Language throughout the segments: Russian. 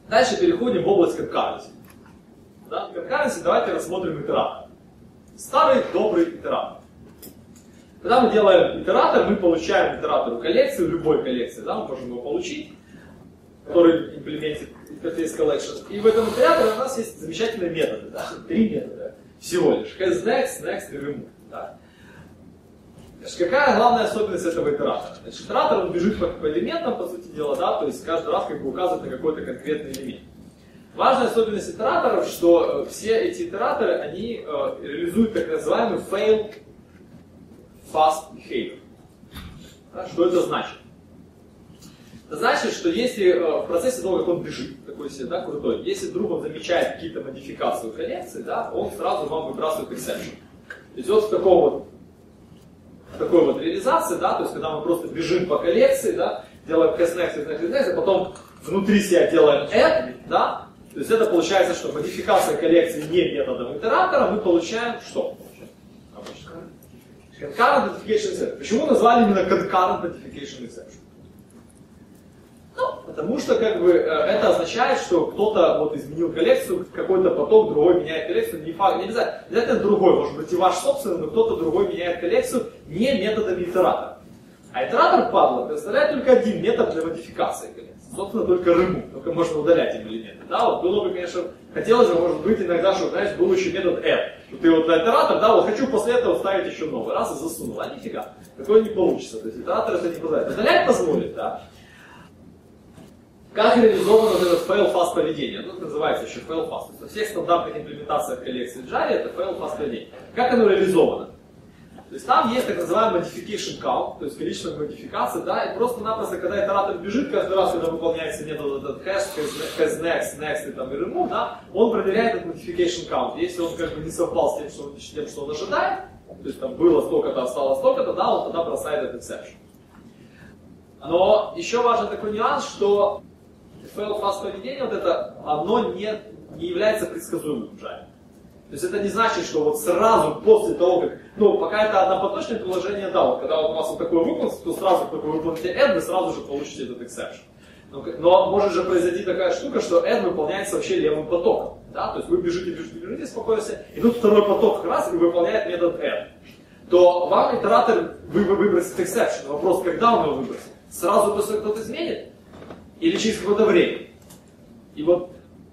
Дальше переходим в область concurrency. Да? В concurrency давайте рассмотрим итератор. Старый добрый итератор. Когда мы делаем итератор, мы получаем итератору коллекцию, любой коллекции, да, мы можем его получить, который имплементит интерфейс collection. И в этом итераторе у нас есть замечательные методы, да? 3 метода всего лишь. hasNext, next и remove. Да? Значит, какая главная особенность этого итератора? Значит, итератор он бежит по элементам, по сути дела, да, то есть каждый раз как бы указывает на какой-то конкретный элемент. Важная особенность итераторов, что все эти итераторы, они реализуют так называемый fail fast behavior. Да, что это значит? Это значит, что если в процессе того, как он бежит, такой себе, да, крутой, если вдруг он замечает какие-то модификации в коллекции, да, он сразу вам выбрасывает exception. То есть вот в такой вот реализации, да, то есть когда мы просто бежим по коллекции, да, делаем hasNext, а потом внутри себя делаем add, да, то есть это получается, что модификация коллекции не методом итератора, мы получаем что? Concurrent Notification Exception. Почему назвали именно Concurrent Notification Exception? Ну, потому что как бы это означает, что кто-то вот изменил коллекцию, какой-то поток, другой меняет коллекцию, не обязательно другой, может быть и ваш собственный, но кто-то другой меняет коллекцию не методами итератора. А итератор, падла, представляет только один метод для модификации коллекции. Собственно, только remove, только можно удалять эти элементы. Да, вот было бы, конечно, хотелось бы, может быть, иногда, чтобы, знаешь, был еще метод add. Ты вот на итератор, да, вот хочу после этого вставить еще новый, раз и засунул, а нифига. Такое не получится, то есть итератор это не позволяет. Удалять позволит, да. Как реализовано вот это fail-fast поведение? Ну, это называется еще fail-fast. Во всех стандартных имплементациях коллекции в Java это fail-fast поведение. Как оно реализовано? То есть там есть так называемый modification count, то есть количество модификаций, да, и просто-напросто, когда итератор бежит, каждый раз, когда выполняется метод этот hasNext, next и там и remove, да, он проверяет этот modification count. Если он как бы не совпал с тем, что он ожидает, то есть там было столько-то, осталось столько-то, да, он тогда бросает этот exception. Но еще важен такой нюанс, что fail-fast поведение, вот это, оно не является предсказуемым в Java. То есть это не значит, что вот сразу после того, как, ну, пока это однопоточное приложение, да, вот когда вот у вас вот такой выполнится, то сразу, как вы выполните add, вы сразу же получите этот exception. Но может же произойти такая штука, что add выполняется вообще левым потоком, да, то есть вы бежите спокойно, и тут второй поток раз и выполняет метод add. То вам итератор выбросит exception. Вопрос, когда он его выбросит? Сразу после того, как кто-то изменит? Или через какое-то время? И вот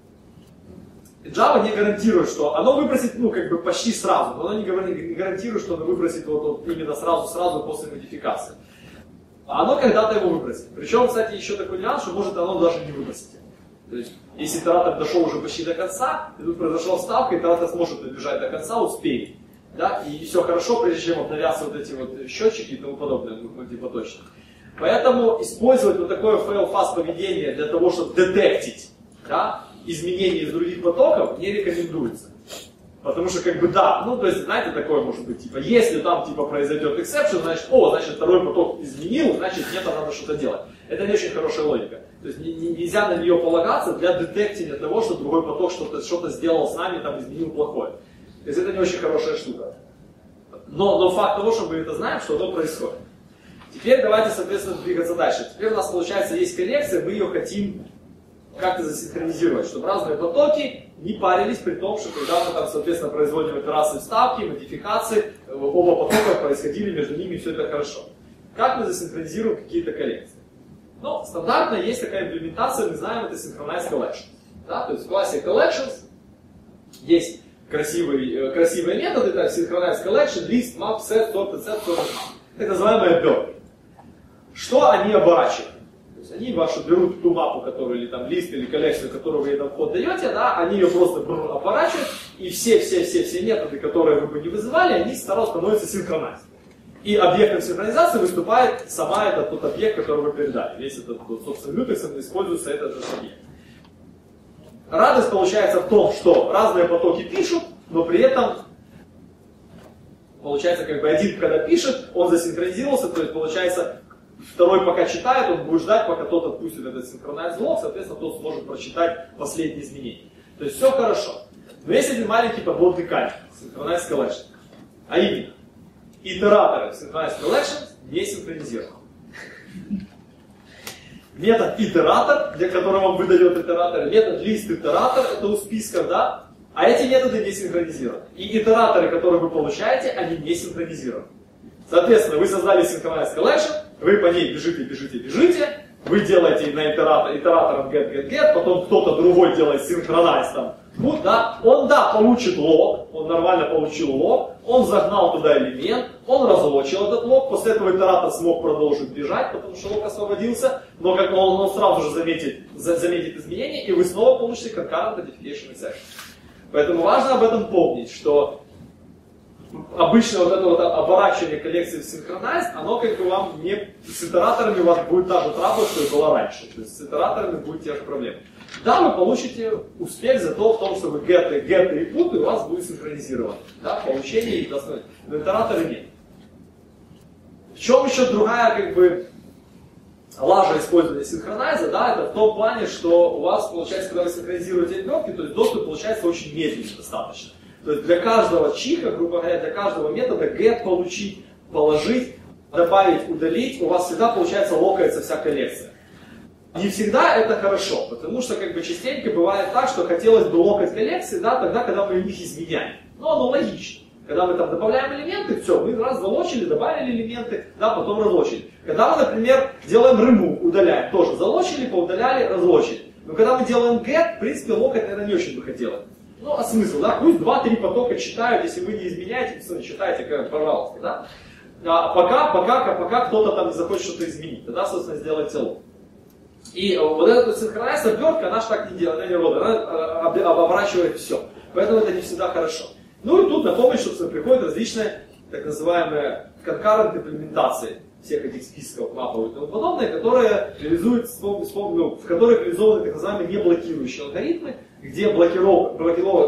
Java не гарантирует, что оно выбросит, ну, как бы почти сразу, но оно не гарантирует, что оно выбросит вот именно сразу после модификации. А оно когда-то его выбросит. Причем, кстати, еще такой нюанс, что может оно даже не выбросить. То есть, если итератор дошел уже почти до конца, и тут произошла вставка, итератор сможет добежать до конца, успеет. Да? И все хорошо, прежде чем обновятся вот эти вот счетчики и тому подобное, мультипоточно. Поэтому использовать вот такое fail-fast поведение для того, чтобы детектить, да, изменения из других потоков не рекомендуется. Потому что, как бы, да, ну, то есть, знаете, такое может быть, типа, если там, типа, произойдет exception, значит, значит, второй поток изменил, значит, нет, надо что-то делать. Это не очень хорошая логика. То есть, нельзя на нее полагаться для детектения того, что другой поток что-то сделал с нами, там, изменил плохое. То есть, это не очень хорошая штука. Но факт того, что мы это знаем, что это происходит. Теперь давайте, соответственно, двигаться дальше. Теперь у нас, получается, есть коллекция, мы ее хотим как-то засинхронизировать, чтобы разные потоки не парились, при том, что когда мы там, соответственно, производим операции вставки, модификации, оба потока происходили, между ними все это хорошо. Как мы засинхронизируем какие-то коллекции? Ну, стандартно есть такая имплементация, мы знаем, это Synchronized Collections. Да? То есть в классе Collections есть красивые методы, так, Synchronized Collection, List, Map, Set, Sort, Set, Sort, так называемые BERT. Что они оборачивают? То есть они вашу берут ту мапу, которую, или там лист, или коллекцию, которую вы ей там вход даете, да, они ее просто оборачивают, и все методы, которые вы бы не вызывали, они сразу становятся синхронизацией. И объектом синхронизации выступает сама тот объект, который вы передали. Весь этот, собственно, мютексом используется этот же объект. Радость получается в том, что разные потоки пишут, но при этом получается, как бы один, когда пишет, он засинхронизировался, то есть получается, второй пока читает, он будет ждать, пока тот отпустит этот синхронизed лог, соответственно, тот сможет прочитать последние изменения. То есть все хорошо. Но есть один маленький подводный камень, Synchronized Collection. А именно, итераторы Synchronized Collection не синхронизированы. метод итератор, для которого выдает итератор, метод лист итератор, это у списков, да? А эти методы не синхронизированы. И итераторы, которые вы получаете, они не синхронизированы. Соответственно, вы создали Synchronized Collection, вы по ней бежите, вы делаете на итератором get, потом кто-то другой делает Synchronize там, вот, да, он, да, получит лог, он нормально получил лог, он загнал туда элемент, он разлочил этот лог, после этого итератор смог продолжить бежать, потому что лог освободился, но как он сразу же заметит изменения, и вы снова получите concurrent modification exception. Поэтому важно об этом помнить, что обычно вот это вот оборачивание коллекции в Synchronize, оно как бы вам не... С итераторами у вас будет та же трабла, что и было раньше. То есть с итераторами будут те же проблемы. Да, вы получите успех зато в том, что вы get и put, и у вас будет синхронизировано. Да, получение и основное. Но итераторы нет. В чем еще другая как бы лажа использования синхронайза, да, это в том плане, что у вас получается, когда вы синхронизируете отвертки, то есть доступ получается очень медленный достаточно. То есть для каждого чиха, грубо говоря, для каждого метода get получить, положить, добавить, удалить, у вас всегда получается локается вся коллекция. Не всегда это хорошо, потому что как бы частенько бывает так, что хотелось бы локать коллекции, да, тогда, когда мы в них изменяем. Но оно логично. Когда мы там добавляем элементы, все, мы раз залочили, добавили элементы, да, потом разлочили. Когда мы, например, делаем remove, удаляем, тоже залочили, поудаляли, разлочили. Но когда мы делаем get, в принципе, локать, наверное, не очень бы хотелось. Ну, а смысл, да? Пусть 2-3 потока читают, если вы не изменяете, читайте, пожалуйста, да? А пока кто-то там не захочет что-то изменить, тогда, собственно, сделайте лог. И вот эта синхронайз обвертка, она же так не делает, она не работает, она оборачивает все. Поэтому это не всегда хорошо. Ну и тут на помощь, собственно, приходят различные, так называемые, concurrent имплементации всех этих списков, мапов и тому подобное, которые реализуют, в которых реализованы так называемые неблокирующие алгоритмы, где блокировок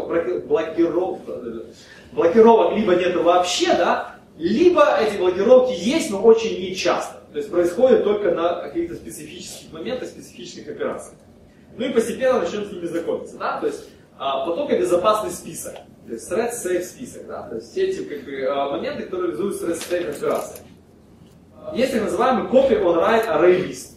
либо нет вообще, да, либо эти блокировки есть, но очень нечасто. То есть происходит только на каких-то специфических моментах, специфических операциях. Ну и постепенно начнем с ними знакомиться, да, то есть потокобезопасный список, то есть thread safe список, да, то есть все эти как бы, моменты, которые реализуют thread safe операции. Есть так называемый copy on write array list.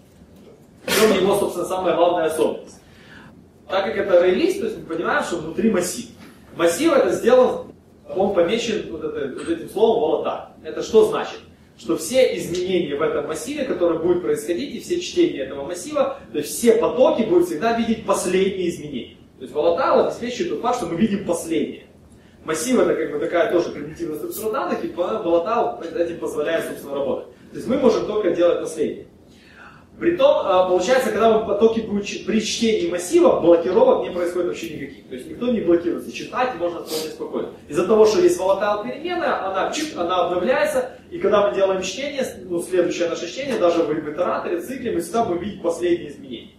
В чем его, собственно, самая главная особенность. Так как это array list, то есть мы понимаем, что внутри массив. Массив это сделан, он помечен вот этим словом volatile. Это что значит? Что все изменения в этом массиве, которые будут происходить, и все чтения этого массива, то есть все потоки будут всегда видеть последние изменения. То есть volatile обеспечивает тот факт, что мы видим последние. Массив это как бы такая тоже примитивная структура данных, и volatile этим позволяет, собственно, работать. То есть мы можем только делать последние. Притом, получается, когда мы потоки при чтении массива, блокировок не происходит вообще никаких. То есть никто не блокируется. Читать можно вполне спокойно. Из-за того, что есть volatile переменная, она обновляется, и когда мы делаем чтение, ну, следующее наше чтение, даже в итераторе, в цикле, мы всегда будем видеть последние изменения.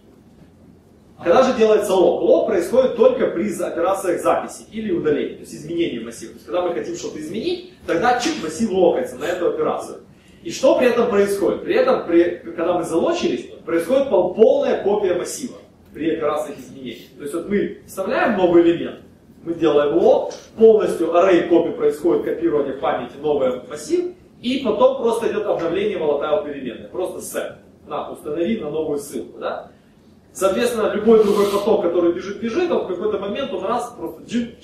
Когда же делается лог? Лог происходит только при операциях записи или удаления, то есть изменения массива. То есть когда мы хотим что-то изменить, тогда массив локается на эту операцию. И что при этом происходит? При этом, когда мы залочились, происходит полная копия массива при операциях изменений. То есть вот мы вставляем новый элемент, мы делаем лог, полностью array копии происходит копирование в памяти новый массив, и потом просто идет обновление volatile переменной. Просто set. Установи на новую ссылку. Да? Соответственно, любой другой поток, который бежит, он в какой-то момент он раз просто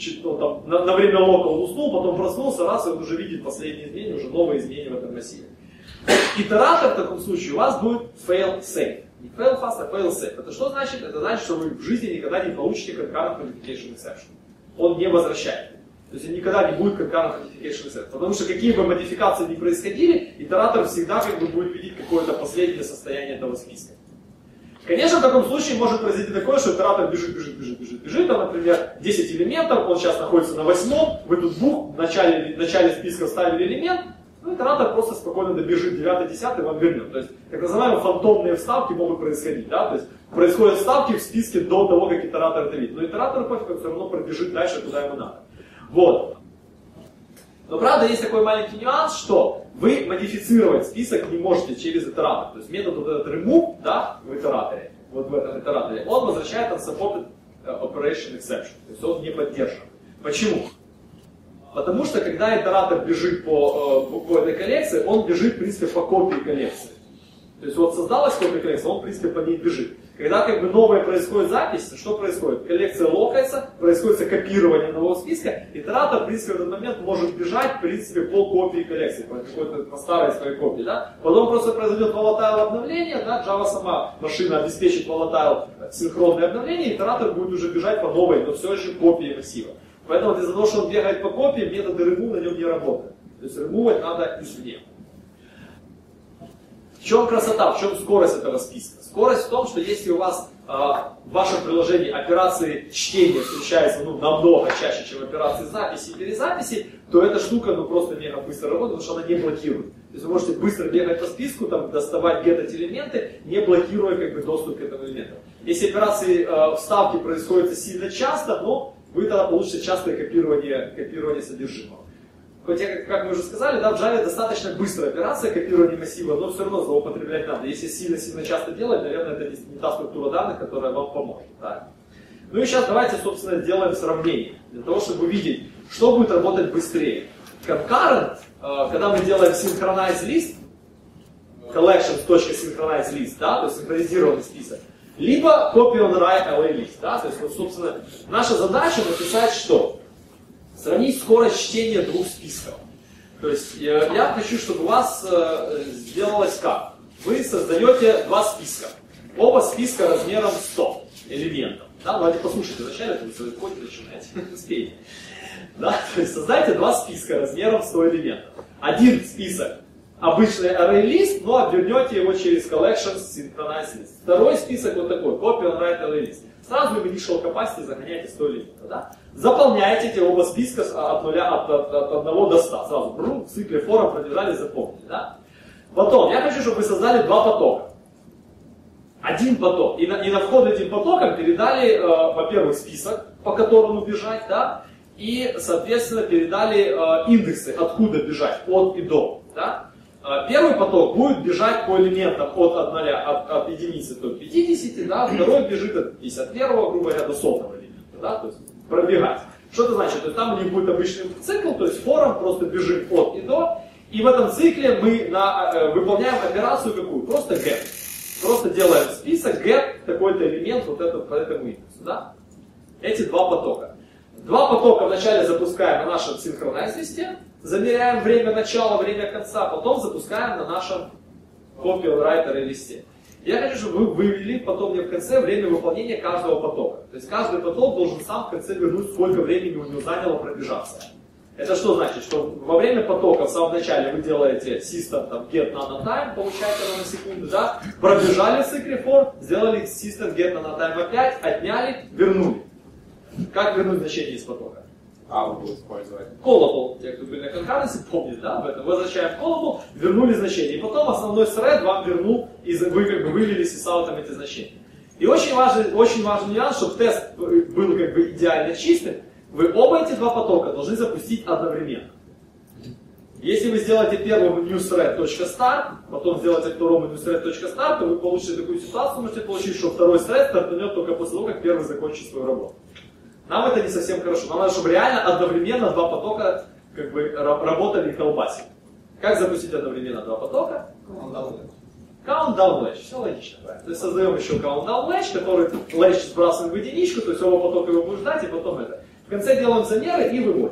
на время лока он уснул, потом проснулся, раз и он уже видит последние изменения, уже новые изменения в этом массиве. Итератор в таком случае у вас будет fail safe. Не fail fast, а fail safe. Это что значит? Это значит, что вы в жизни никогда не получите concurrent modification exception. Он не возвращает. То есть никогда не будет concurrent modification exception. Потому что какие бы модификации ни происходили, итератор всегда как бы будет видеть какое-то последнее состояние этого списка. Конечно, в таком случае может произойти такое, что итератор бежит, там, например, 10 элементов, он сейчас находится на 8-м, вы тут в начале списка вставили элемент, ну, итератор просто спокойно добежит 9-10 и вам вернет. То есть, так называемые фантомные вставки могут происходить, да, то есть происходят вставки в списке до того, как итератор это видит. Но итератор пофиг, все равно пробежит дальше, куда ему надо. Вот. Но правда есть такой маленький нюанс, что вы модифицировать список не можете через итератор. То есть метод вот этот remove, да, в итераторе, вот в этом итераторе, он возвращает unsupported operation exception. То есть он не поддержан. Почему? Потому что когда итератор бежит по этой коллекции, он бежит, в принципе, по копии коллекции. То есть вот создалась сколько коллекций, он в принципе по ней бежит. Когда как бы новая происходит запись, что происходит? Коллекция локается, происходит копирование нового списка, итератор в принципе в этот момент может бежать в принципе по копии коллекции, по старой своей копии. Да? Потом просто произойдет volatile обновление, да? Java сама машина обеспечит volatile синхронное обновление, итератор будет уже бежать по новой, но все еще копии массива. Поэтому из-за того, что он бегает по копии, методы remove на нем не работают. То есть ремувать надо извне. В чем красота, в чем скорость этого списка? Скорость в том, что если у вас в вашем приложении операции чтения встречаются намного чаще, чем операции записи и перезаписи, то эта штука просто мега быстро работает, потому что она не блокирует. То есть вы можете быстро бегать по списку, там, доставать get элементы, не блокируя как бы, доступ к этому элементу. Если операции вставки происходят сильно часто, но вы тогда получите частое копирование содержимого. Хотя, как мы уже сказали, да, в Java достаточно быстрая операция копирования массива, но все равно злоупотреблять надо. Если сильно-сильно часто делать, наверное, это не та структура данных, которая вам поможет. Да. Ну и сейчас давайте, собственно, сделаем сравнение, для того, чтобы увидеть, что будет работать быстрее. Concurrent, когда мы делаем synchronize list, collections.synchronize list, да, то есть синхронизированный список, либо copy on write array list, да, то есть, вот, собственно, наша задача написать что? Сравнить скорость чтения двух списков. То есть я хочу, чтобы у вас сделалось как? Вы создаете два списка. Оба списка размером 100 элементов. Да? Давайте послушайте вначале, вы свой код начинаете. Успейте. Да? То есть создайте два списка размером 100 элементов. Один список обычный array list, но обвернете его через collections synchronize list. Второй список вот такой, copy on write array list. Сразу в initial capacity загоняете 100 элементов. Да? Заполняете эти оба списка от 1 до 100. Сразу в цикле фора пробежали, запомнили. Да? Потом, я хочу, чтобы вы создали два потока. Один поток. И на вход этим потоком передали, во-первых, список, по которому бежать, да? И, соответственно, передали индексы, откуда бежать, от и до. Да? Первый поток будет бежать по элементам от единицы до 50, да? Второй бежит от 51, грубо говоря, до 100 элемента. Да? То есть пробегать. Что это значит? То есть там у них будет обычный цикл, то есть фором просто бежим от и до. И в этом цикле мы выполняем операцию какую? Просто get. Просто делаем список get такой-то элемент вот это, по этому индексу. Да? Эти два потока. Два потока вначале запускаем на нашем synchronize листе, замеряем время начала, время конца, потом запускаем на нашем copy on write array листе. Я хочу, чтобы вы вывели потом мне в конце время выполнения каждого потока. То есть каждый поток должен сам в конце вернуть, сколько времени у него заняло пробежаться. Это что значит? Что во время потока, в самом начале, вы делаете system там, get nanotime, получаете наносекунды, да? Пробежали в цикле for, сделали system get nanotime опять, отняли, вернули. Как вернуть значение из потока? Буду использовать. Callable, те, кто были на конкуренции, помнят, да, об этом. Возвращаем callable, вернули значение. И потом основной thread вам вернул, и вы как бы вывели с аутом эти значения. И очень важный нюанс, чтобы тест был как бы идеально чистым, вы оба эти два потока должны запустить одновременно. Если вы сделаете первому newthread.start, потом сделаете второму newthread.start, то вы получите такую ситуацию, можете получить, что второй thread стартанет только после того, как первый закончит свою работу. Нам это не совсем хорошо. Нам надо, чтобы реально одновременно два потока как бы работали и колбасили. Как запустить одновременно два потока? Countdown latch. Все логично, правильно. То есть создаем еще countdown latch, который latch сбрасываем в единичку, то есть оба потока его будем ждать, и потом это. В конце делаем замеры и выводим.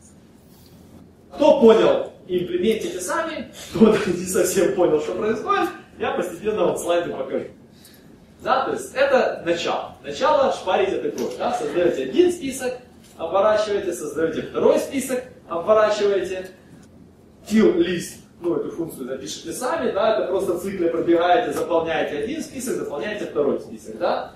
Кто понял, имплементите сами. Кто не совсем понял, что происходит, я постепенно вот слайды покажу. Да, то есть это начало. Начало шпарите такое. Да? Создаете один список, обворачиваете, создаете второй список, обворачиваете. Till list, эту функцию запишите сами, да, это просто в цикле пробегаете, заполняете один список, заполняете второй список. Да?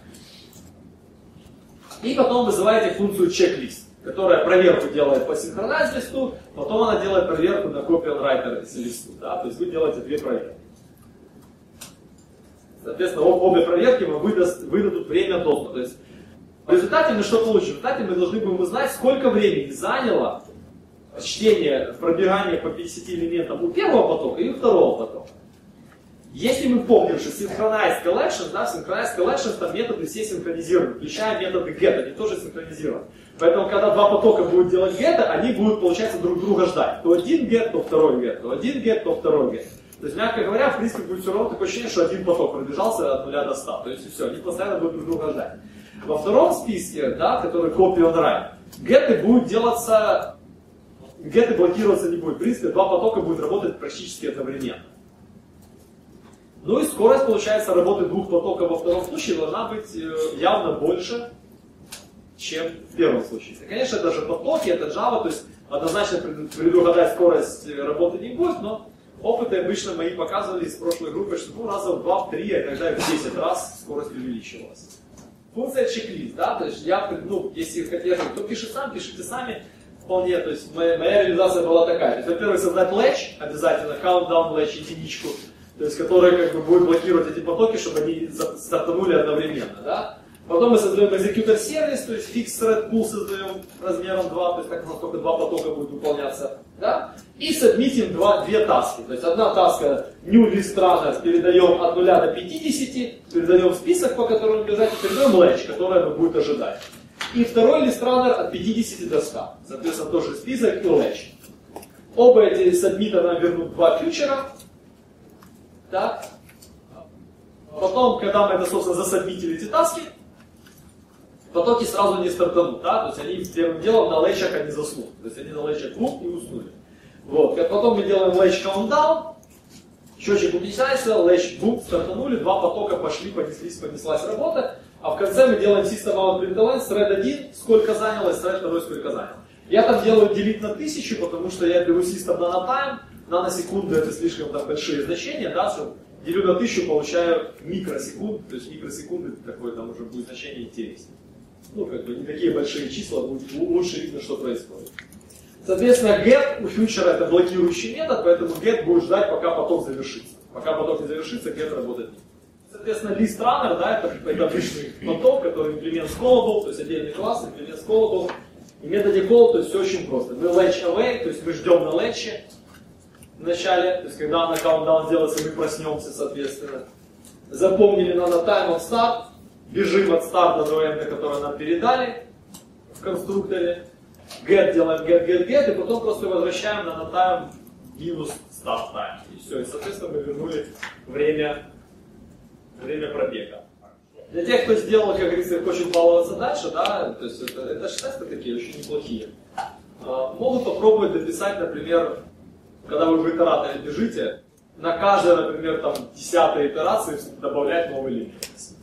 И потом вызываете функцию checklist, которая проверку делает по synchronize листу, потом она делает проверку на copy on write листу. Да? То есть вы делаете две проверки. Соответственно, обе проверки вам выдадут время доступа. То есть в результате мы что получим? В результате мы должны будем узнать, сколько времени заняло чтение, пробегание по 50 элементам у первого потока и у второго потока. Если мы помним, что synchronize collections, да, synchronize collections, там методы все синхронизированы, включая методы get, они тоже синхронизированы. Поэтому, когда два потока будут делать get, они будут, получается, друг друга ждать. То один get, то второй get, то один get, то второй get. То есть, мягко говоря, в принципе, будет все равно такое ощущение, что один поток пробежался от 0 до 100. То есть, и все, они постоянно будут друг друга ждать. Во втором списке, да, который copy on write, геты будут делаться, геты блокироваться не будет. В принципе, два потока будут работать практически одновременно. Ну и скорость, получается, работы двух потоков во втором случае должна быть явно больше, чем в первом случае. Конечно, это же потоки, это Java, то есть однозначно предугадать скорость работы не будет, но опыты обычно мои показывали из прошлой группы, что раза в 2, в 3, а иногда и в 10 раз скорость увеличивалась. Функция чек-лист, да, то есть я, если хотите, кто пишет сам, пишите сами, вполне, то есть моя реализация была такая. То есть, во-первых, создать лэч, обязательно, countdown лэч, единичку, то есть, который как бы будет блокировать эти потоки, чтобы они стартанули одновременно, да. Потом мы создаем executor сервис, то есть fixed thread pool создаем размером 2, то есть так только два потока будут выполняться, да. И сабмитим две таски, то есть одна таска new list runner передаем от 0 до 50, передаем список, по которому бежать, и передаем latch, который оно будет ожидать. И второй list runner от 50 до 100, соответственно тоже список и latch. Оба эти сабмита нам вернут два фьючера, так. Потом, когда мы это, собственно, засабмитили эти таски, потоки сразу не стартанут, да, то есть они первым делом на лэчах они заснут, то есть они на лэчах и уснули. Вот. Потом мы делаем лэч countdown, счетчик уменьшается, лэч бум, стартанули, два потока пошли, понеслась работа, а в конце мы делаем system out println, thread 1 сколько занялось, thread 2 сколько занял. Я там делаю delete на 1000, потому что я беру system nanotime, наносекунды это слишком там большие значения, да, что делю на 1000, получаю микросекунд, то есть микросекунды такое там уже будет значение интереснее. Ну, как бы не такие большие числа, будет лучше видно, что происходит. Соответственно, get у фьючера это блокирующий метод, поэтому get будет ждать, пока поток завершится. Пока поток не завершится, get работать не будет. Соответственно, list runner, да, это обычный поток, который implement callable, то есть отдельный класс, implement callable. И в методе call, то есть все очень просто. Мы latch away, то есть мы ждем на лэче в начале, то есть когда на countdown делается, мы проснемся, соответственно. Запомнили nanotime от start. Бежим от старта до end, который нам передали в конструкторе. Get делаем get, и потом просто возвращаем на nanotime минус start time. И все, и соответственно мы вернули время пробега. Для тех, кто сделал, как говорится, хочет баловаться дальше, да, то есть это же тесты такие очень неплохие. Могут попробовать дописать, например, когда вы в итераторе бежите, на каждой, например, там 10-й итерации добавлять новый лимит.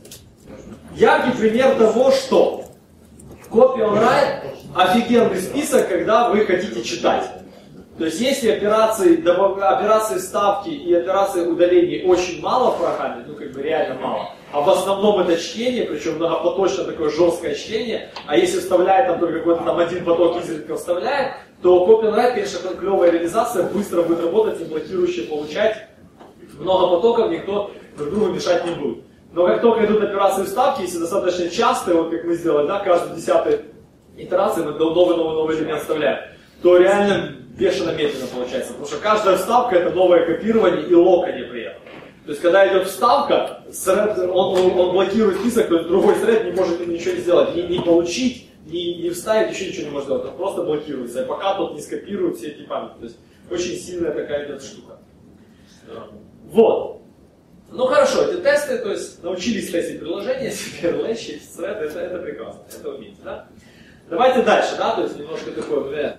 Яркий пример того, что copy on write офигенный список, когда вы хотите читать. То есть если операции вставки и операции удаления очень мало в программе, ну как бы реально мало, а в основном это чтение, причем многопоточное такое жесткое чтение, а если вставляет там только какой-то там один поток изредка вставляет, то copy on write, конечно, клевая реализация, быстро будет работать, не блокирующая получать много потоков, никто друг другу мешать не будет. Но как только идут операции вставки, если достаточно часто, вот как мы сделали, да, каждую 10-й итерацию мы новый элемент вставляем, то реально бешено медленно получается, потому что каждая вставка это новое копирование и локание при этом. То есть когда идет вставка, он блокирует список, то есть другой thread не может ничего не сделать, не получить, не вставить, еще ничего не может сделать, он просто блокируется, пока тот не скопирует все эти памяти. То есть очень сильная такая идет штука. Вот. Ну хорошо, эти тесты, то есть научились тестить приложение, теперь лэчи, thread, это прекрасно, это умеете, да? Давайте дальше, да, то есть немножко такое,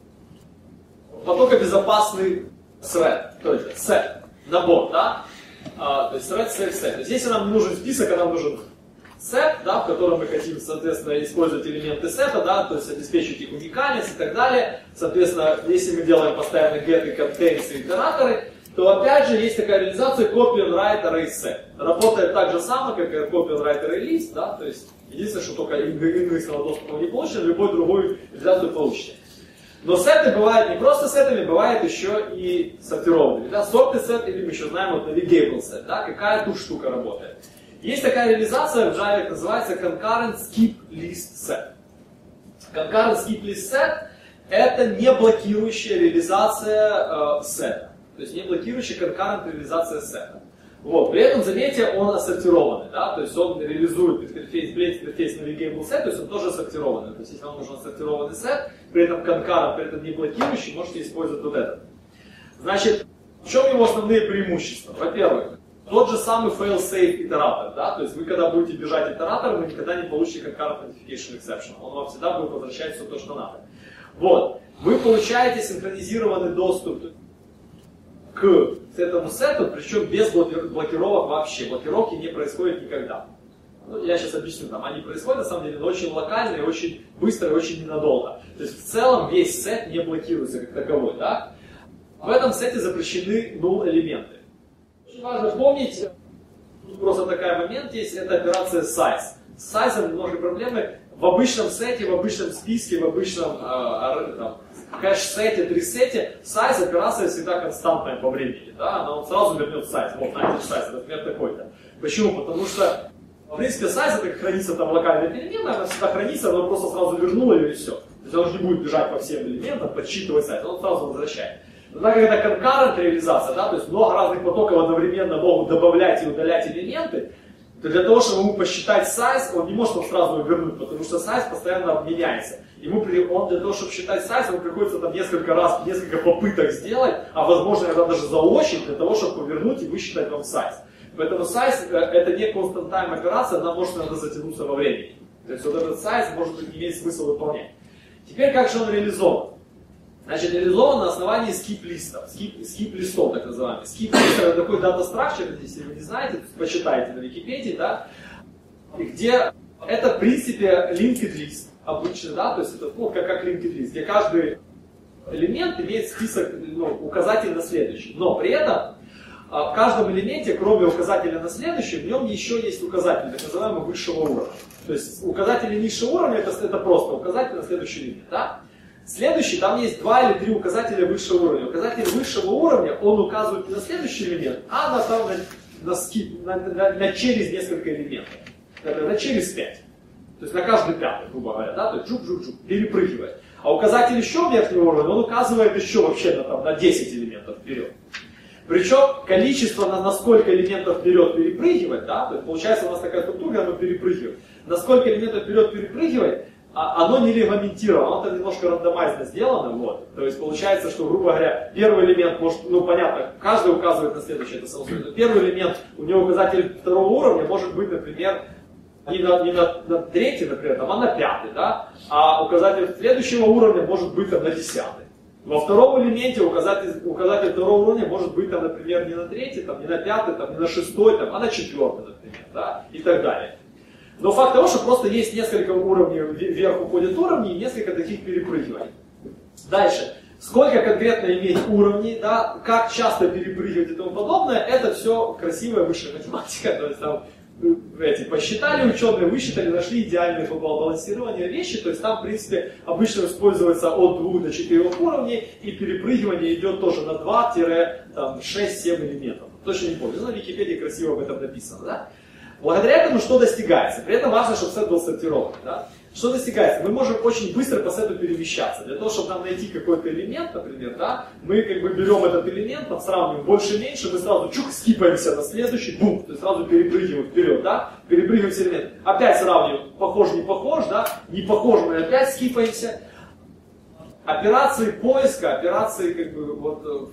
потокобезопасный thread, то есть set, набор, да? То есть thread, set. То есть если нам не нужен список, а нам нужен set, да, в котором мы хотим, соответственно, использовать элементы сета, да, то есть обеспечить их уникальность и так далее. Соответственно, если мы делаем постоянно get и contains и итераторы, то опять же есть такая реализация copy on write array set. Работает так же самое, как и copy on write array list, да, то есть единственное, что только индексного доступа не получено, любой другой реализацию получите. Но сеты бывают не просто сетами, бывают еще и сортированными. Да? Sorted set, или мы еще знаем вот navigable set, да? Какая тут штука работает. Есть такая реализация в Java, называется concurrent skip list set. Concurrent skip list set это не блокирующая реализация сета. То есть не блокирующая concurrent реализация сета. Вот. При этом, заметьте, он ассортированный, да? То есть он реализует интерфейс navigable set, то есть он тоже ассортированный. То есть если вам нужен ассортированный сет, при этом concurrent, при этом не блокирующий, можете использовать вот этот. Значит, В чем его основные преимущества? Во-первых, тот же самый fail-safe итератор, да, то есть вы когда будете бежать итератором, вы никогда не получите concurrent notification exception, он вам всегда будет возвращать все то, что надо. Вот, вы получаете синхронизированный доступ к этому сету, причем без блокировок вообще, блокировки не происходит никогда. Ну, я сейчас объясню, там они происходят на самом деле, но очень локально, и очень быстро, и очень ненадолго. То есть в целом весь сет не блокируется как таковой, да. В этом сете запрещены null элементы. Очень важно помнить, тут просто такой момент есть, это операция size. С сайзом немного проблемы. В обычном сете, в обычном списке, в обычном кэш-сете, трисете, size операция всегда константная по времени. Да? Она сразу вернет size. Вот, знаете, size, например, такой-то. Почему? Потому что, в принципе, size это хранится там локальная переменная, она всегда хранится, она просто сразу вернула ее и все. То есть она уже не будет бежать по всем элементам, подсчитывать size, она сразу возвращает. Но так как это concurrent реализация, да, то есть много разных потоков одновременно могут добавлять и удалять элементы, то для того, чтобы ему посчитать size, он не может его сразу вернуть, потому что size постоянно меняется. Он для того, чтобы считать size, ему приходится там несколько попыток сделать, а возможно иногда даже заочить, для того, чтобы повернуть и высчитать вам size. Поэтому size это не constant time операция, она может иногда затянуться во времени. То есть вот этот size может быть иметь смысл выполнять. Теперь как же он реализован? Значит, реализован на основании skip-листов, skip-листов так называемых. Skip-лист это такой data-structure, если вы не знаете, почитайте на Википедии, да, где это в принципе linked list обычно, да, то есть это как linked list, где каждый элемент имеет список, указатель на следующий. Но при этом в каждом элементе, кроме указателя на следующий, в нем еще есть указатель, так называемый высшего уровня. То есть указатели низшего уровня это просто указатель на следующий элемент, да. Следующий, там есть 2 или 3 указателя высшего уровня. Указатель высшего уровня, он указывает не на следующий элемент, а на через несколько элементов. На через 5. То есть на каждый пятый, грубо говоря, да, то есть жук-жук-жук, перепрыгивает. А указатель еще верхнего уровня, он указывает еще вообще на 10 элементов вперед. Причем количество, на сколько элементов вперед перепрыгивать, да, то есть получается у нас такая структура, оно перепрыгивает. На сколько элементов вперед перепрыгивать, оно не регламентировано, оно там немножко рандомайзно сделано, вот. То есть получается, что, грубо говоря, первый элемент может, понятно, каждый указывает на следующий, это само собой. Первый элемент, у него указатель второго уровня может быть, например, не на третий, например, а на пятый, да, а указатель следующего уровня может быть там на 10-й. Во втором элементе указатель второго уровня может быть, там, например, не на третий, там, не на пятый, там, не на 6-й, там, а на 4-й, например, да, и так далее. Но факт того, что просто есть несколько уровней, вверх уходят уровни и несколько таких перепрыгиваний. Дальше. Сколько конкретно иметь уровней, да, как часто перепрыгивать и тому подобное, это все красивая высшая математика. То есть там посчитали ученые, высчитали, нашли идеальное балансирование вещи. То есть там, в принципе, обычно используется от 2 до 4 уровней, и перепрыгивание идет тоже на 2-6-7 элементов. Точно не помню, но на Википедии красиво об этом написано, да? Благодаря этому что достигается? При этом важно, чтобы сет был сортирован. Да? Что достигается? Мы можем очень быстро по сету перемещаться. Для того, чтобы нам найти какой-то элемент, например, да, мы как бы берем этот элемент, там, сравниваем больше-меньше, мы сразу скипаемся на следующий, бум, то есть сразу перепрыгиваем вперед, да, перепрыгиваем все элементы. Опять сравниваем, похож, не похож, да, не похож, мы опять скипаемся. Операции поиска, операции как бы вот...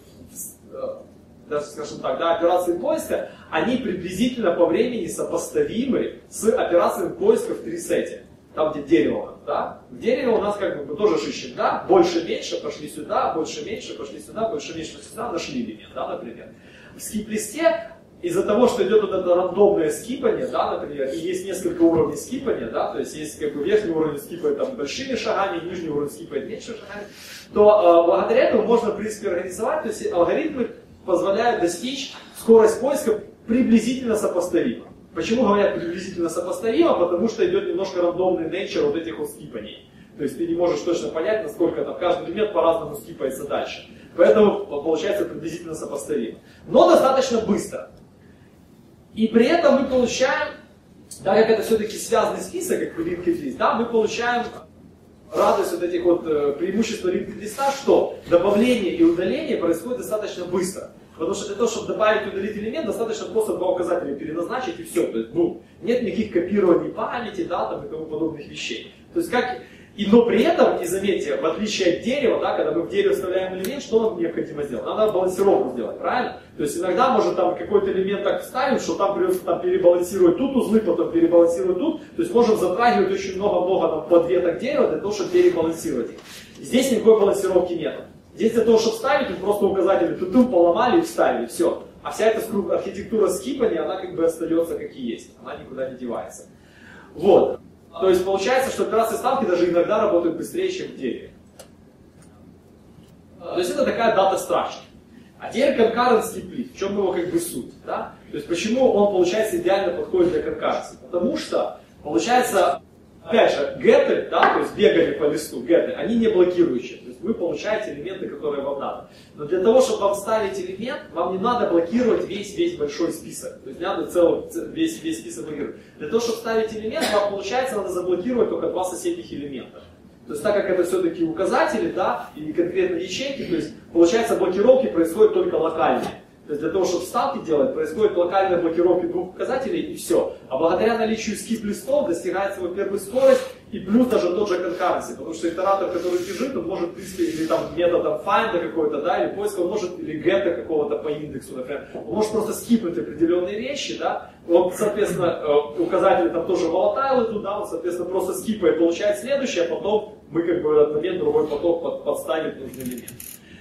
даже, скажем так, да, операции поиска, они приблизительно по времени сопоставимы с операциями поиска в трисете. Там, где дерево, да. В дереве у нас как бы мы тоже ищем, да, больше-меньше, пошли сюда, больше-меньше, пошли сюда, больше-меньше, пошли сюда, нашли элемент, да, например. В скип-листе из-за того, что идет вот это рандомное скипание, да, например, и есть несколько уровней скипания, да, то есть есть как бы верхний уровень скипает там большими шагами, нижний уровень скипает меньшими шагами, то благодаря этому можно, в принципе, организовать, то есть алгоритмы позволяют достичь скорость поиска приблизительно сопоставима. Почему говорят приблизительно сопоставимо? Потому что идет немножко рандомный nature вот этих вот скипаний. То есть ты не можешь точно понять, насколько там каждый элемент по-разному скипается дальше. Поэтому получается приблизительно сопоставимо. Но достаточно быстро. И при этом мы получаем, так как это все-таки связанный список, как в linked list, да, мы получаем радость вот этих вот преимуществ linked листа, что добавление и удаление происходит достаточно быстро. Потому что для того, чтобы добавить и удалить элемент, достаточно просто 2 указателя переназначить и все. То есть, нет никаких копирований памяти, да, там, и тому подобных вещей. То есть, как Но при этом, и заметьте, в отличие от дерева, да, когда мы в дерево вставляем элемент, что нам необходимо сделать? Нам надо балансировку сделать, правильно? То есть иногда может там какой-то элемент так вставим, что там придется там, перебалансировать тут узлы, потом перебалансировать тут. То есть можем затрагивать очень много-много там, подветок дерева для того, чтобы перебалансировать их. Здесь никакой балансировки нет. Здесь для того, чтобы вставить, вы просто указатели ту-ту поломали и вставили, все. А вся эта архитектура скипания, она как бы остается как и есть. Она никуда не девается. Вот. То есть получается, что операции ставки даже иногда работают быстрее, чем в дереве. То есть это такая дата structure. А теперь concurrent skip-list. В чем его как бы суть? Да? То есть почему он, получается, идеально подходит для конкуренции? Потому что, получается, опять же, гетты, да, то есть бегали по листу, гетты, они не блокирующие. То есть вы получаете элементы, которые вам надо. Но для того, чтобы вам вставить элемент, вам не надо блокировать весь большой список. То есть не надо весь список блокировать. Для того, чтобы вставить элемент, вам, получается, надо заблокировать только два соседних элемента. То есть так как это все-таки указатели, да, и конкретно ячейки, то есть получается блокировки происходят только локальные. То есть для того, чтобы вставки делать, происходит локальная блокировка двух указателей и все. А благодаря наличию скип-листов достигается, во-первых, скорость и плюс даже тот же конкуренции. Потому что итератор, который бежит, он может, в принципе, или там методом find какой-то, да, или поиска, он может, или get какого-то по индексу, например, он может просто скипнуть определенные вещи, да. Он, соответственно, указатели там тоже волатайлы туда, он, соответственно, просто скипает, получает следующее, а потом мы как бы в этот момент другой поток подставит нужный элемент.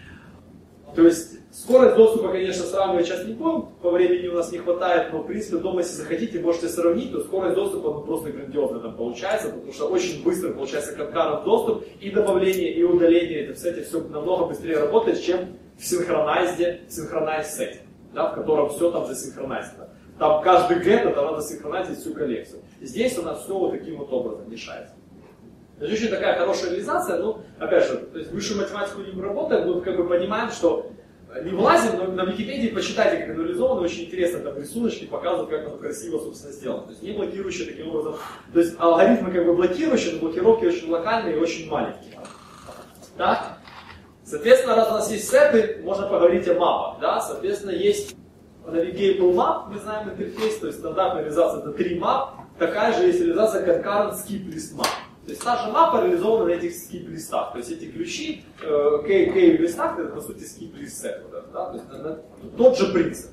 То есть скорость доступа, конечно, сравнивать сейчас не будем, по времени у нас не хватает, но в принципе дома, если захотите, можете сравнить, то скорость доступа ну, просто грандиозно там получается, потому что очень быстро получается конкурент доступ, и добавление, и удаление, это, кстати, все намного быстрее работает, чем в синхронайзе сетте, да, в котором все там засинхронизировано. Там каждый get, это надо синхронизировать всю коллекцию. Здесь у нас все вот таким вот образом мешается. То есть очень такая хорошая реализация, ну, опять же, то есть высшую математику не работаем, но как бы понимаем, что не влазим, но на Википедии почитайте, как это реализовано, очень интересно, там рисуночки показывают, как оно красиво, собственно, сделано. То есть не блокирующие таким образом, то есть алгоритмы как бы блокирующие, но блокировки очень локальные и очень маленькие. Так? Соответственно, раз у нас есть сеты, можно поговорить о мапах, да, соответственно, есть Navigable Map, мы знаем интерфейс, то есть стандартная реализация это 3 map, такая же есть реализация Concurrent Skip List Map. То есть та же мапа реализована на этих скип-листах. То есть эти ключи, K в листах, это по сути скип-лист сет. Да? То есть тот же принцип.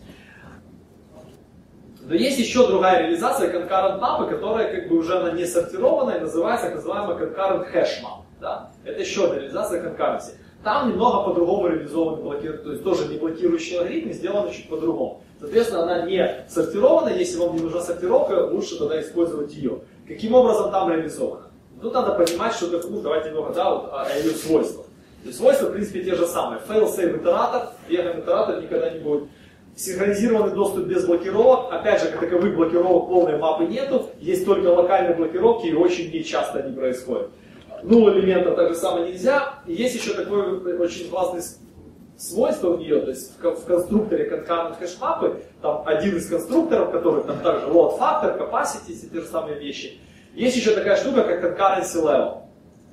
Но есть еще другая реализация concurrent мапы, которая как бы уже она не сортированная, называется так называемая concurrent hash map. Да? Это еще одна реализация concurrency. Там немного по-другому реализованы блокирующие, то есть тоже не блокирующие алгоритмы, сделаны чуть по-другому. Соответственно, она не сортирована, если вам не нужна сортировка, лучше тогда использовать ее. Каким образом там реализовано? Тут надо понимать, что это, ну, давайте немного, да, вот, о ее свойствах. То есть свойства, в принципе, те же самые. Fail-safe итератор, бегаем итератор никогда не будет. Синхронизированный доступ без блокировок. Опять же, как таковых блокировок полной мапы нету. Есть только локальные блокировки, и очень нечасто они происходят. Null элемента так же самое нельзя. И есть еще такое очень классное свойство у нее, то есть в конструкторе concurrent хэшмапы, там один из конструкторов, который там также load factor, capacity, все те же самые вещи. Есть еще такая штука, как concurrency level,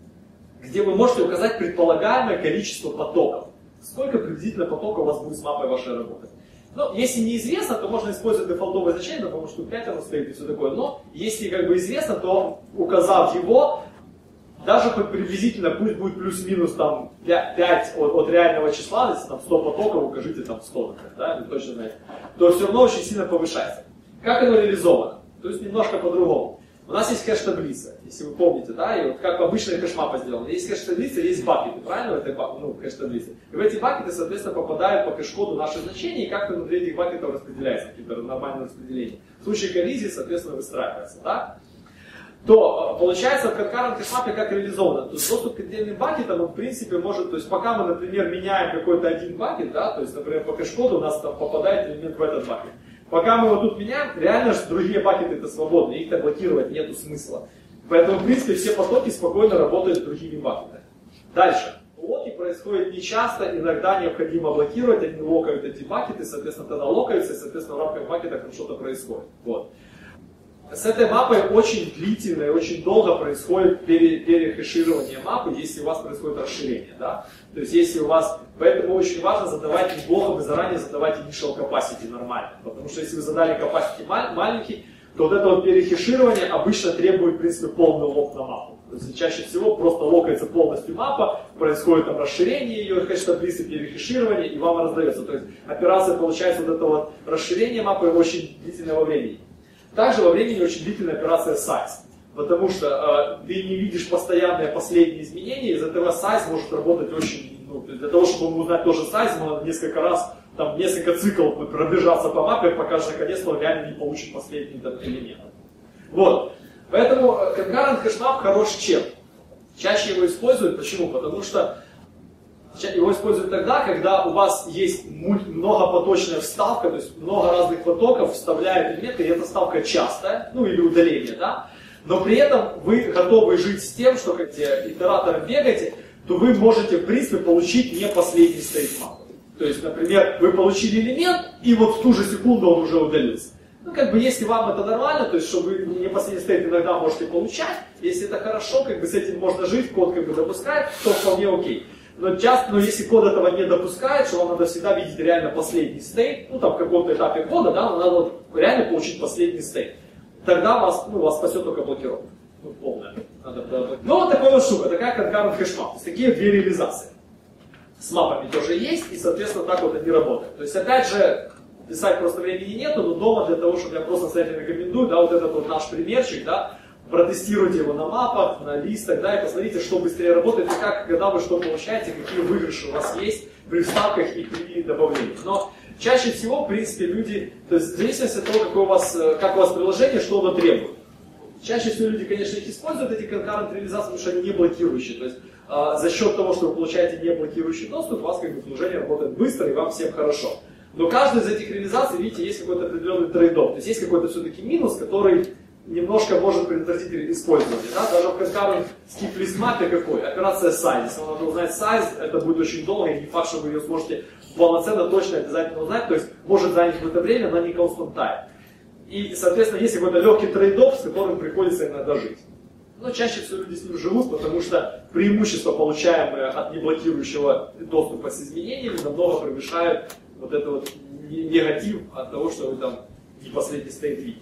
где вы можете указать предполагаемое количество потоков. Сколько приблизительно потоков у вас будет с мапой вашей работы. Но если неизвестно, то можно использовать дефолтовое значение, потому что 5 оно стоит и все такое. Но если как бы известно, то указав его, даже хоть приблизительно, пусть будет плюс-минус там 5 от реального числа, если там 100 потоков, укажите там 100, да, вы точно знаете, то все равно очень сильно повышается. Как оно реализовано? То есть немножко по-другому. У нас есть хэш-таблица, если вы помните, да, и вот как обычная хэш-мапа сделана. Есть хэш-таблица, есть бакеты, правильно, в этой хэш-таблице? И в эти бакеты, соответственно, попадают по хэш-коду наши значения, и как-то внутри этих бакетов распределяется, какие-то нормальные распределения. В случае коллизии, соответственно, выстраивается, да? То получается в concurrent хэшмапе как реализовано. То есть доступ к отдельным бакетам, он в принципе может, то есть пока мы, например, меняем какой-то один бакет, да, то есть, например, по хэш-коду у нас там попадает элемент в этот бакет. Пока мы его тут меняем, реально же другие бакеты это свободны, их-то блокировать нету смысла. Поэтому, в принципе, все потоки спокойно работают с другими бакетами. Дальше. Локи происходят нечасто, иногда необходимо блокировать, они локают эти бакеты, соответственно, тогда локаются, и, соответственно, в рамках бакета там что-то происходит. Вот. С этой мапой очень длительно и очень долго происходит перехеширование мапы, если у вас происходит расширение. Да? То есть если у вас, поэтому очень важно задавать, неплохо бы заранее задавать initial capacity нормально. Потому что если вы задали capacity маленький, то вот это вот перехеширование обычно требует, в принципе, полный лог на мапу. То есть чаще всего просто локается полностью мапа, происходит там расширение ее, хэш-таблицы, перехеширование, и вам раздается. То есть операция получается вот это вот расширение мапы очень длительное во времени. Также во времени очень длительная операция size. Потому что ты не видишь постоянные последние изменения, из-за этого size может работать очень, для того, чтобы узнать тоже size, надо несколько раз, там несколько циклов пробежаться по мапе, пока же наконец-то он реально не получит последний там элемент. Вот. Поэтому concurrent hashmap хорош чем? Чаще его используют. Почему? Потому что его используют тогда, когда у вас есть многопоточная вставка, то есть много разных потоков вставляют элементы, и эта вставка частая, или удаление, да? Но при этом вы готовы жить с тем, что как итератором бегаете, то вы можете, в принципе, получить не последний state map. То есть, например, вы получили элемент, и вот в ту же секунду он уже удалился. Если вам это нормально, то есть, что вы не последний стейт иногда можете получать, если это хорошо, с этим можно жить, код допускает, то вполне окей. Но если код этого не допускает, что вам надо всегда видеть реально последний стейт, в каком-то этапе кода, да, надо реально получить последний стейт. Тогда вас спасет только блокировка. Полная. Вот такая вот штука, такая concurrent hashmap. То есть такие две реализации. С мапами тоже есть, и, соответственно, так вот они работают. То есть, опять же, писать просто времени нету, но дома для того, чтобы я просто настоятельно рекомендую, да, вот этот вот наш примерчик, да, протестируйте его на мапах, на листах, да, и посмотрите, что быстрее работает, и когда вы что получаете, какие выигрыши у вас есть при вставках и при добавлении. Но чаще всего, в принципе, люди, то есть в зависимости от того, как у вас приложение, что оно требует. Чаще всего люди, конечно, их используют, эти concurrent реализации, потому что они не блокирующие. То есть за счет того, что вы получаете не блокирующий доступ, у вас приложение работает быстро и вам всем хорошо. Но каждая из этих реализаций, видите, есть какой-то определенный трейд-офф. То есть есть какой-то все-таки минус, который немножко может предотвратить использование. Да? Даже в concurrent skip list map какой? Операция size. Если вам надо узнать size, это будет очень долго, и не факт, что вы ее сможете полноценно, точно, обязательно узнать. То есть может занять какое-то время, но не constant time. И, соответственно, есть какой-то легкий трейд-офф, с которым приходится иногда жить. Но чаще всего люди с ним живут, потому что преимущества, получаемые от неблокирующего доступа с изменениями, намного превышают вот этот вот негатив от того, что вы там не последний стейт видите.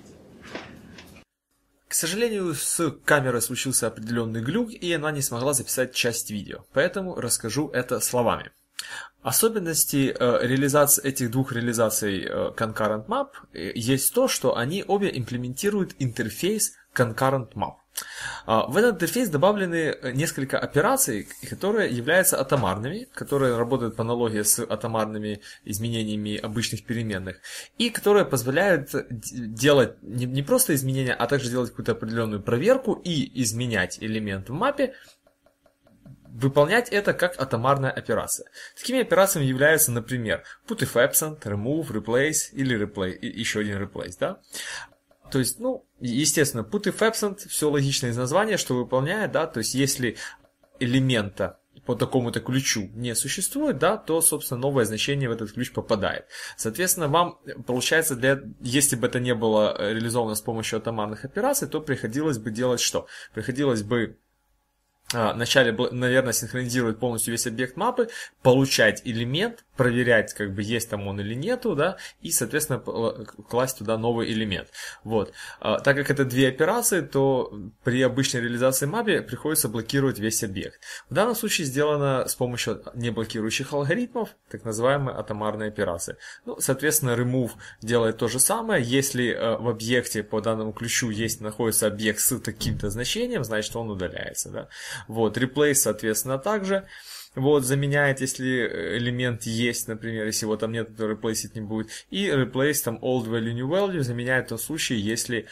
К сожалению, с камерой случился определенный глюк, и она не смогла записать часть видео. Поэтому расскажу это словами. Особенности этих двух реализаций Concurrent Map есть то, что они обе имплементируют интерфейс Concurrent Map. В этот интерфейс добавлены несколько операций, которые являются атомарными, которые работают по аналогии с атомарными изменениями обычных переменных, и которые позволяют делать не просто изменения, а также делать какую-то определенную проверку и изменять элемент в мапе, выполнять это как атомарная операция. Такими операциями являются, например, putIfAbsent, remove, replace или еще один replace. Да? То есть, естественно, putIfAbsent, все логично из названия, что выполняет, да, то есть если элемента по такому-то ключу не существует, да, то, собственно, новое значение в этот ключ попадает. Соответственно, вам, получается, если бы это не было реализовано с помощью атомарных операций, то приходилось бы делать что? Приходилось бы вначале, наверное, синхронизировать полностью весь объект мапы, получать элемент, проверять, есть там он или нету, да, и, соответственно, класть туда новый элемент. Вот. Так как это две операции, то при обычной реализации мапы приходится блокировать весь объект. В данном случае сделано с помощью неблокирующих алгоритмов, так называемые атомарные операции. Соответственно, remove делает то же самое. Если в объекте по данному ключу находится объект с таким-то значением, значит он удаляется, да. Вот, replace, соответственно, также. Вот, заменяет, если элемент есть, например, если его там нет, то replace не будет. И replace, там, old value, new value, заменяет в том случае, если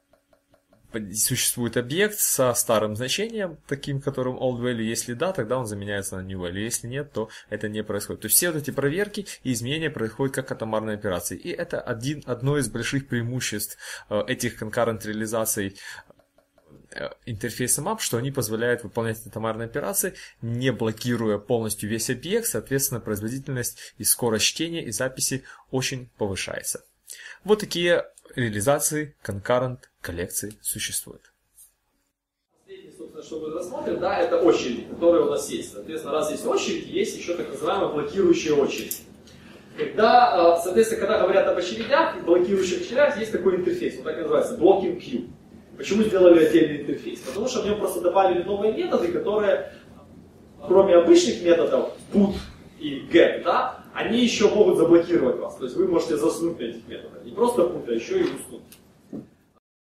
существует объект со старым значением, таким, которым old value, если да, тогда он заменяется на new value. Если нет, то это не происходит. То есть все вот эти проверки и изменения происходят как атомарные операции. И это одно из больших преимуществ этих concurrent реализаций интерфейса map, что они позволяют выполнять атомарные операции, не блокируя полностью весь объект, соответственно, производительность и скорость чтения и записи очень повышается. Вот такие реализации concurrent коллекций существуют. Последнее, собственно, что мы рассмотрим, да, это очереди, которые у нас есть. Соответственно, раз есть очередь, есть еще так называемая блокирующая очередь. Соответственно, когда говорят об очередях, блокирующих очередях, есть такой интерфейс, он так и называется, blocking queue. Почему сделали отдельный интерфейс? Потому что в нем просто добавили новые методы, которые, кроме обычных методов put и get, да, они еще могут заблокировать вас. То есть вы можете заснуть на этих методах. Не просто put, а еще и уснуть.